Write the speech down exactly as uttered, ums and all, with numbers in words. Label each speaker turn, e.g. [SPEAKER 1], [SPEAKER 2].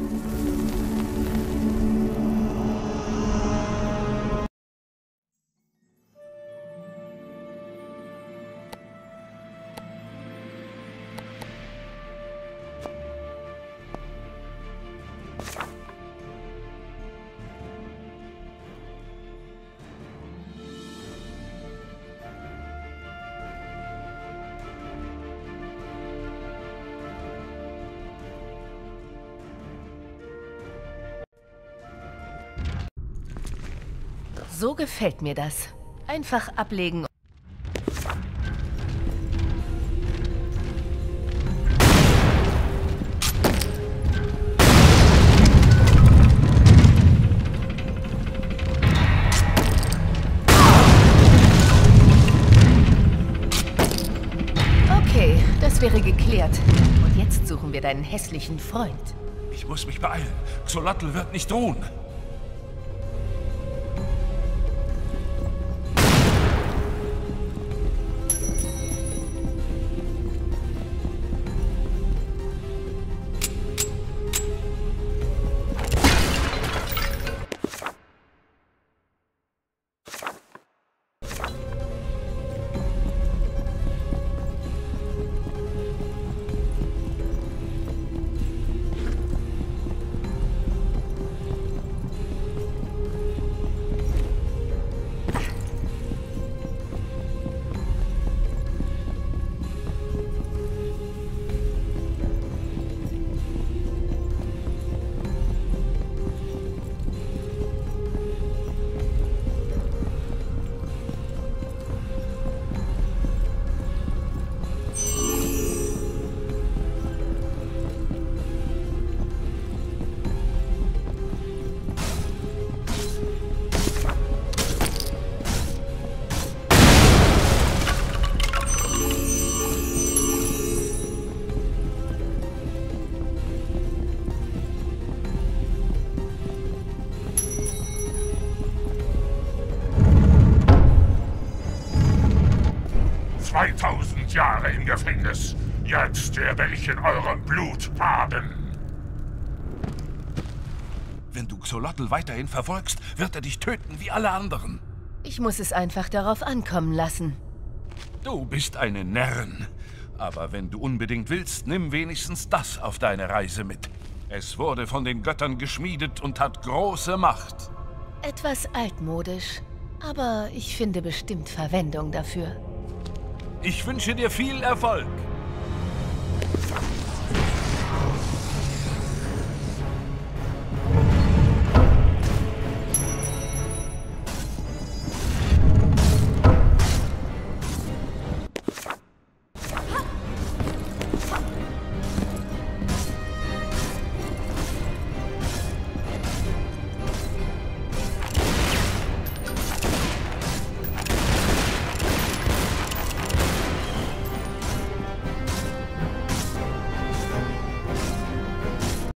[SPEAKER 1] So gefällt mir das. Einfach ablegen. Okay, das wäre geklärt. Und jetzt suchen wir deinen hässlichen Freund.
[SPEAKER 2] Ich muss mich beeilen. Xolotl wird nicht ruhen.
[SPEAKER 3] zweitausend Jahre im Gefängnis. Jetzt werde ich in eurem Blut baden.
[SPEAKER 2] Wenn du Xolotl weiterhin verfolgst, wird er dich töten wie alle anderen.
[SPEAKER 1] Ich muss es einfach darauf ankommen lassen.
[SPEAKER 2] Du bist eine Närrin. Aber wenn du unbedingt willst, nimm wenigstens das auf deine Reise mit. Es wurde von den Göttern geschmiedet und hat große Macht.
[SPEAKER 1] Etwas altmodisch, aber ich finde bestimmt Verwendung dafür.
[SPEAKER 2] Ich wünsche dir viel Erfolg.